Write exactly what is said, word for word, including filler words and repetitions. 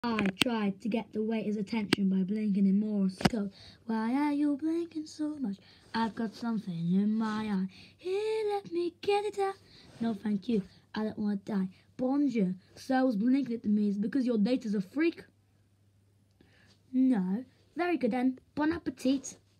I tried to get the waiter's attention by blinking in Morse code. Why are you blinking so much? I've got something in my eye. Here, let me get it out. No, thank you. I don't want to die. Bonjour. So I was blinking at the me. Is it because your date is a freak? No. Very good then. Bon appetit.